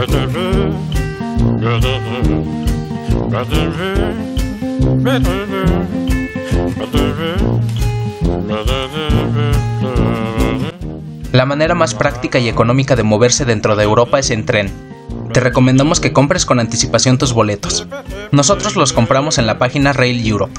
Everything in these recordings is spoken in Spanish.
La manera más práctica y económica de moverse dentro de Europa es en tren. Te recomendamos que compres con anticipación tus boletos. Nosotros los compramos en la página Rail Europe.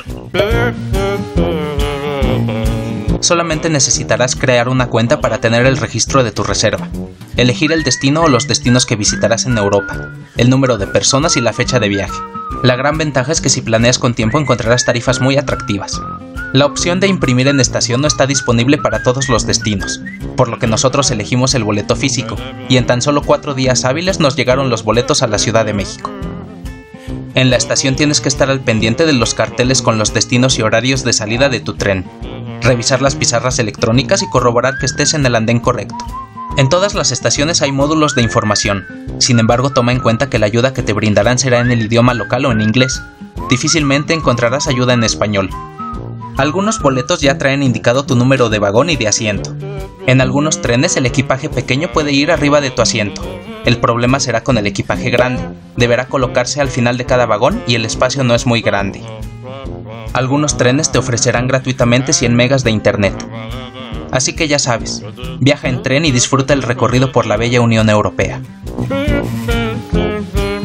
Solamente necesitarás crear una cuenta para tener el registro de tu reserva, elegir el destino o los destinos que visitarás en Europa, el número de personas y la fecha de viaje. La gran ventaja es que si planeas con tiempo encontrarás tarifas muy atractivas. La opción de imprimir en estación no está disponible para todos los destinos, por lo que nosotros elegimos el boleto físico, y en tan solo 4 días hábiles nos llegaron los boletos a la Ciudad de México. En la estación tienes que estar al pendiente de los carteles con los destinos y horarios de salida de tu tren, revisar las pizarras electrónicas y corroborar que estés en el andén correcto. En todas las estaciones hay módulos de información, sin embargo toma en cuenta que la ayuda que te brindarán será en el idioma local o en inglés. Difícilmente encontrarás ayuda en español. Algunos boletos ya traen indicado tu número de vagón y de asiento. En algunos trenes el equipaje pequeño puede ir arriba de tu asiento. El problema será con el equipaje grande. Deberá colocarse al final de cada vagón y el espacio no es muy grande. Algunos trenes te ofrecerán gratuitamente 100 megas de internet. Así que ya sabes, viaja en tren y disfruta el recorrido por la bella Unión Europea.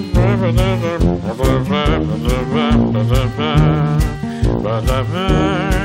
Ba-da-ba